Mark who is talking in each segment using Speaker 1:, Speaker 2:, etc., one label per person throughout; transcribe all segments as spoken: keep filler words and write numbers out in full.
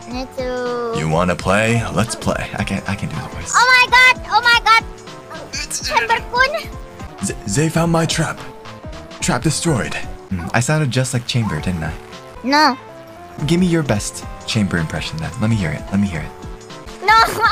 Speaker 1: Me too.
Speaker 2: You wanna play? Let's play. I can I can do the voice.
Speaker 1: Oh my god! Oh my god! Chamber-kun?
Speaker 2: Z they found my trap. Trap destroyed. Hmm, I sounded just like Chamber, didn't I?
Speaker 1: No.
Speaker 2: Give me your best Chamber impression then. Let me hear it. Let me hear it.
Speaker 1: No!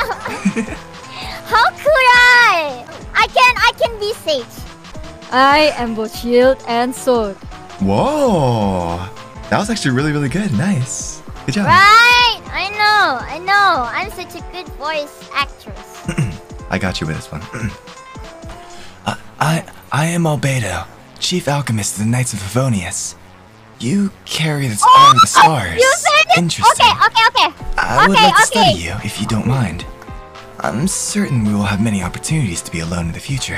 Speaker 1: How could I? I can I can be Sage.
Speaker 3: I am both shield and sword.
Speaker 2: Whoa! That was actually really, really good. Nice. Good job.
Speaker 1: Right! I know, I know. I'm such a good voice actress.
Speaker 2: I got you with this one. uh, I I am Albedo, Chief Alchemist of the Knights of Favonius. You carry the
Speaker 1: Oh,
Speaker 2: eye of the stars.
Speaker 1: you said it?
Speaker 2: Interesting.
Speaker 1: Okay, okay, okay.
Speaker 2: I would
Speaker 1: okay,
Speaker 2: like to
Speaker 1: okay.
Speaker 2: study you, if you don't mind. I'm certain we will have many opportunities to be alone in the future.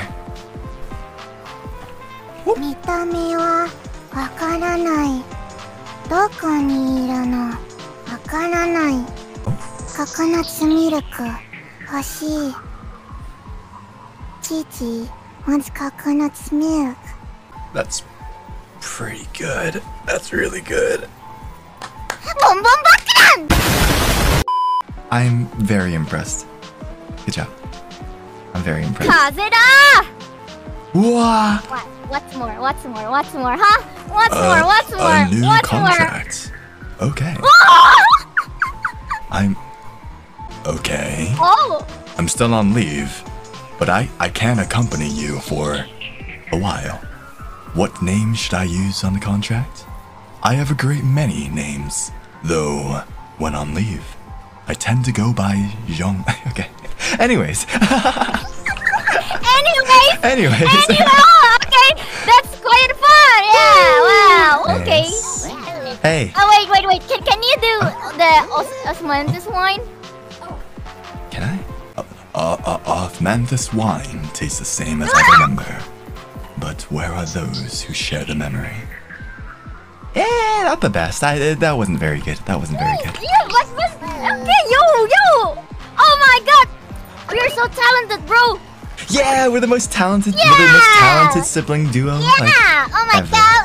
Speaker 1: 見た目はわからない。どこにいるのわからない。ココナッツミルク欲しい。Gigi wants coconut milk.
Speaker 2: That's pretty good. That's really good.
Speaker 1: Boom boom bakudan!
Speaker 2: I'm very impressed. Good job. I'm very impressed.
Speaker 1: Kazeda!
Speaker 2: Whoa!
Speaker 1: What? What's more? What's more? What's more? Huh? What's
Speaker 2: Uh,
Speaker 1: more? What's more?
Speaker 2: A new
Speaker 1: What's
Speaker 2: contract. Okay.
Speaker 1: more?
Speaker 2: I'm okay.
Speaker 1: Oh!
Speaker 2: I'm still on leave, but I I can accompany you for a while. What name should I use on the contract? I have a great many names, though when on leave, I tend to go by Zhong. Okay. Anyways.
Speaker 1: Anyways!
Speaker 2: Anyways.
Speaker 1: Anyway, oh, okay! That's quite fun! Yeah, wow, okay.
Speaker 2: Yes. Hey,
Speaker 1: Oh, wait, wait, wait. Can, can you do the Os Osmanthus wine?
Speaker 2: can I? Uh, uh, uh, Osmanthus wine tastes the same as I remember. But where are those who share the memory? Eh, not the best. I, uh, that wasn't very good. That wasn't very good.
Speaker 1: Yeah, what was... Okay, yo, yo! Oh my god! We are so talented, bro!
Speaker 2: Yeah, we're the most talented,
Speaker 1: Yeah!
Speaker 2: we're the most talented sibling duo.
Speaker 1: Yeah!
Speaker 2: Like,
Speaker 1: Oh my
Speaker 2: ever.
Speaker 1: god!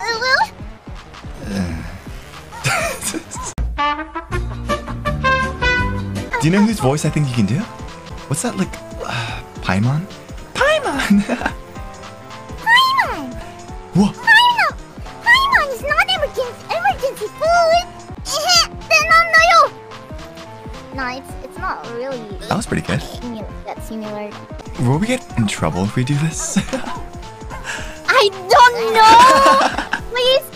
Speaker 2: do you know whose voice I think you can do? What's that like? Uh, Paimon? Paimon!
Speaker 1: Paimon!
Speaker 2: Whoa!
Speaker 1: Paimon! Paimon is not emergency, emergency food! Eh, no, no, it's, it's not really
Speaker 2: That was pretty good.
Speaker 1: similar, that similar.
Speaker 2: Will we get in trouble if we do this?
Speaker 1: I don't know! Please